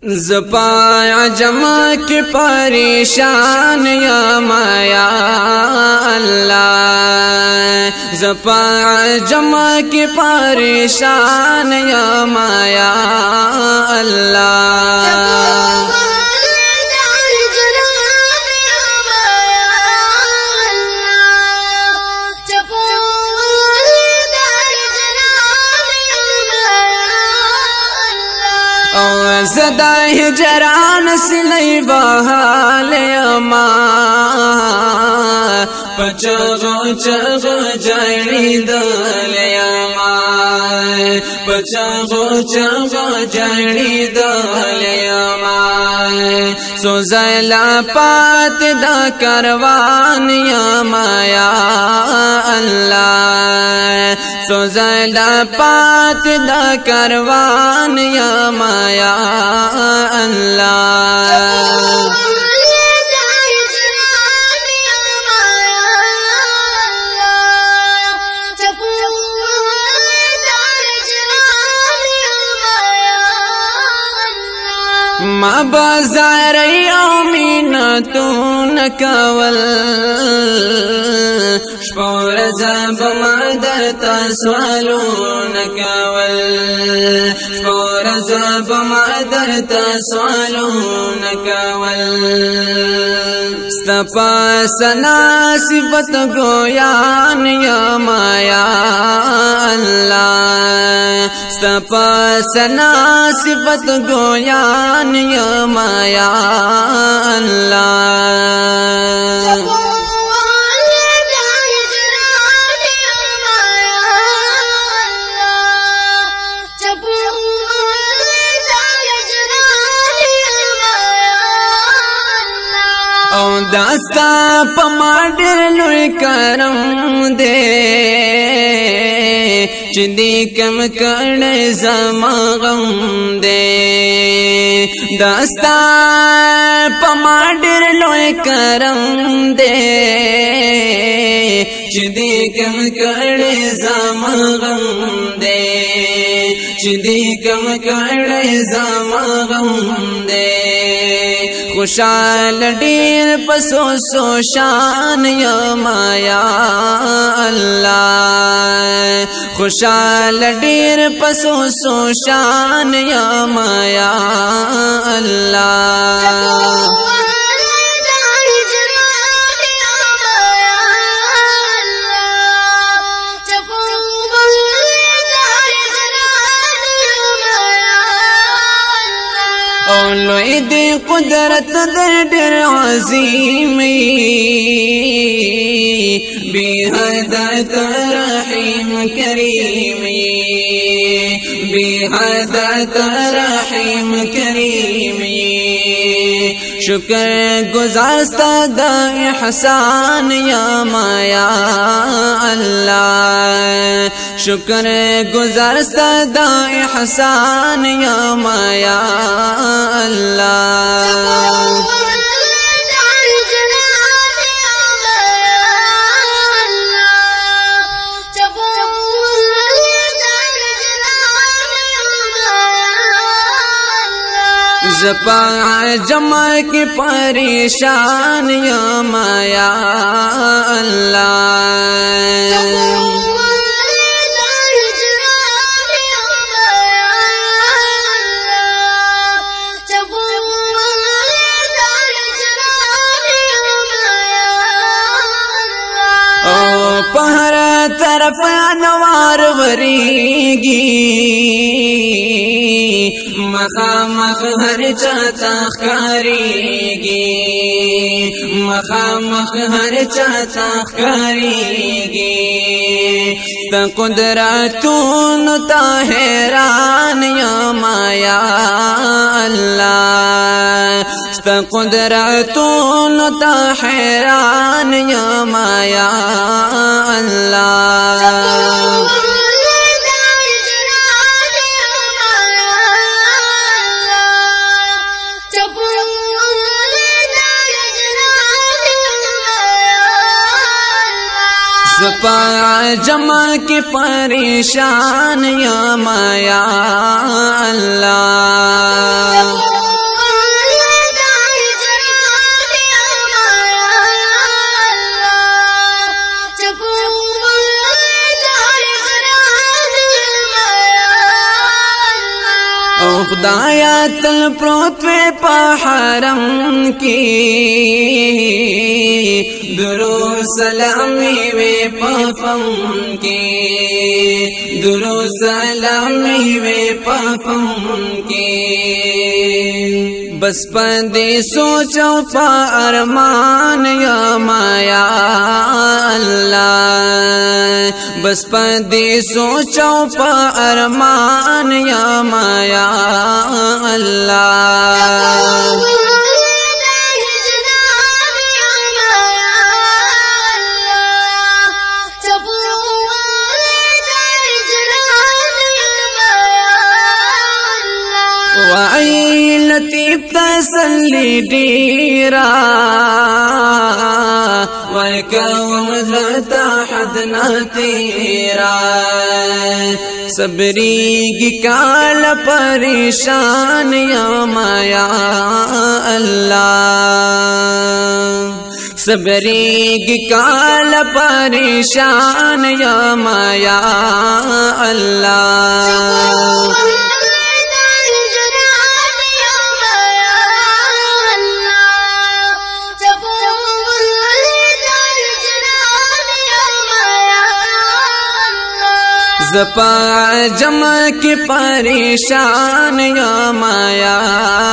ज़पाया जमा के परेशान या माया अल्लाह, ज़पाया जमा के परेशान या माया अल्लाह। ज़दा हिजरान सिलई बहाल अमा पचगो चगो जड़ी दल अमा पचगो चगो जड़ी दल अमा सोज़ला पात दा करवान या माया अल्लाह, सोज़ला पात दा करवान या माया अल्लाह। माँ बाजार मीनतू न कवल शोर जब मदता स्वालू न कवल शोर जब मदता स्वालू न कवल तपसना सिबत गोयान या माया अल्लाह, तपसना सिबत गोयान या माया अल्लाह। दास्ता पमाडर लुई करम दे चिंदी कम कर जमागम दे, दास्ता पमाडर लुई करम दे चिंदी कम कर जमागम दे, चिंदी कम कर जमागम दे। खुशाल डीर पसो सो शान या माया अल्लाह, खुशाल डीर पसो सो शान या माया अल्लाह। लोई दे कुदरत दर अज़ीम बेहद रहीम करीम बेहद रहीम करीम शुक्र गुज़ारता दा एहसान या माया अल्लाह, शुक्र गुज़ारता दा एहसान या माया अल्लाह। ज़पाया जमा के परेशान या माया अल्लाह। पहर तरफ अनवार वरीगी मखामख हर चाता करेगी, मखामख हर चाता करेगी। कुदरतून ता हैरान या माया अल्लाह, कुदरतून ता हैरान या माया अल्लाह। ज़पाया जमा के परेशान या माया अल्लाह। خدایا تل پروت وی په حرم کې درود سلام وی په فم کې درود سلام وی په فم کې بس پندې سوچو په ارمان یا مایا الله بس پندې سوچو په ارمان یا مایا الله وای لطیف تسلی ډیرا وای کوم زړه حد نه تیرا صبرېږي کال پریشان یم یا الله صبرېږي کال پریشان یم یا الله زپا جمع کی پریشان یا مایا